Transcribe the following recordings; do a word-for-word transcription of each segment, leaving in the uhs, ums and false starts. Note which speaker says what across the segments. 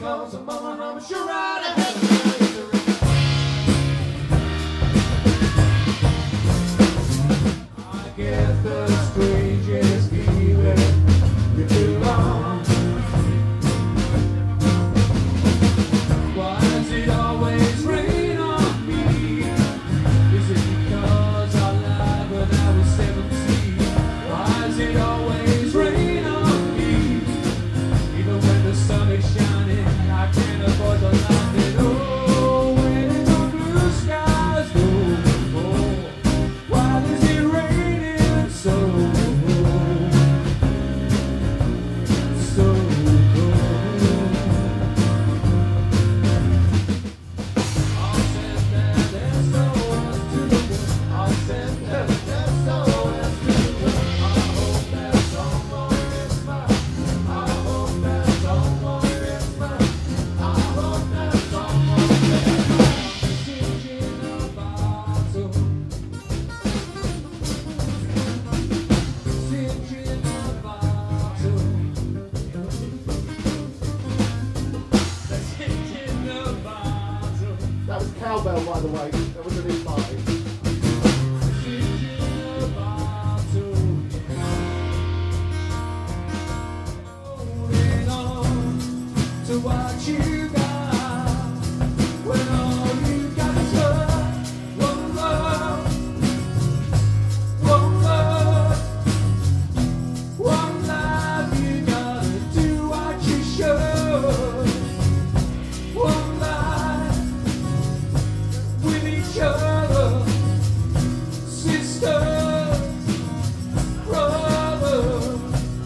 Speaker 1: cause I'm on, I'm sure right. I get the strangest feeling you belong. Why does it always rain on me? Is it because I lied when I was seventeen? Why does it always rain on me? Even when the sun is shining, I can't avoid the lightning. Oh, when it's on blue skies, oh, oh, why does it rain so, so cold? I'll send that S O S to the world. I'll send that S O S to the world. I hope that someone gets mine. I hope that someone gets mine. I hope that someone gets mine. Sinking a bottle. Sinking a bottle. Sinking a bottle.
Speaker 2: That was cowbell, by the way. That was an new party.
Speaker 1: Sinking a bottle. Holding on to what you got when all you got is love. One love, one love, one life. You gotta do what you should. One life with each other, sisters, brothers.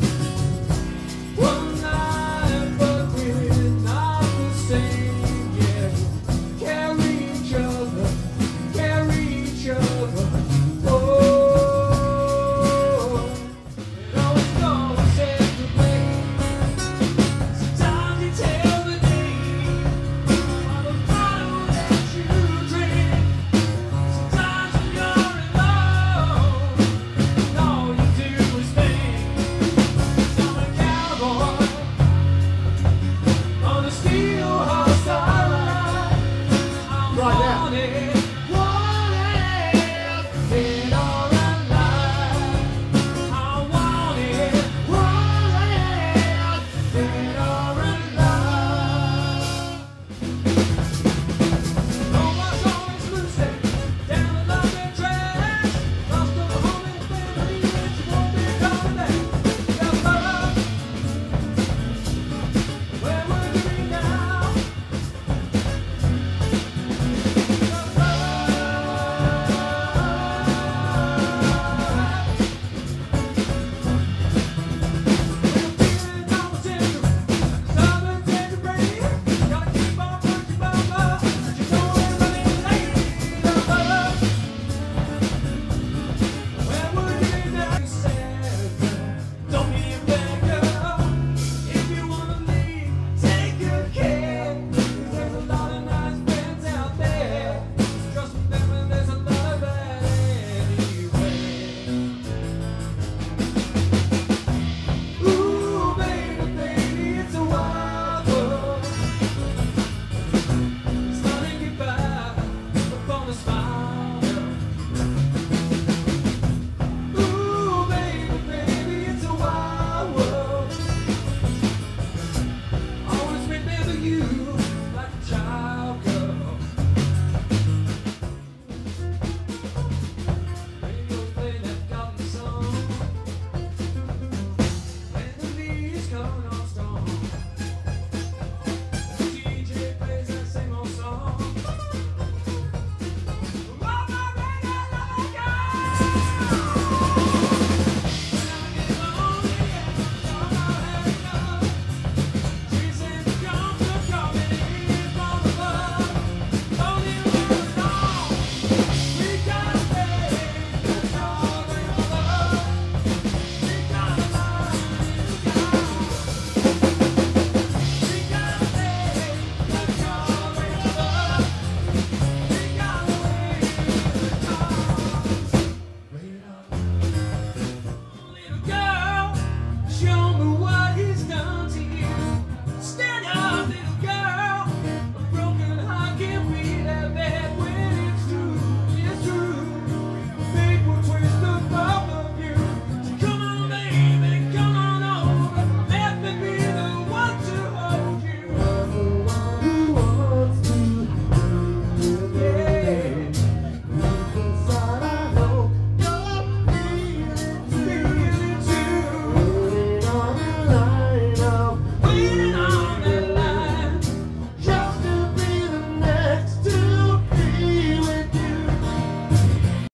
Speaker 1: One life, but we're not the same yet. Carry each other, carry each other. Oh, no, it's no sense to blame. Sometimes you tell the name of the bottle that you drink. Sometimes when you're alone, and all you do is think. I'm a cowboy on the street.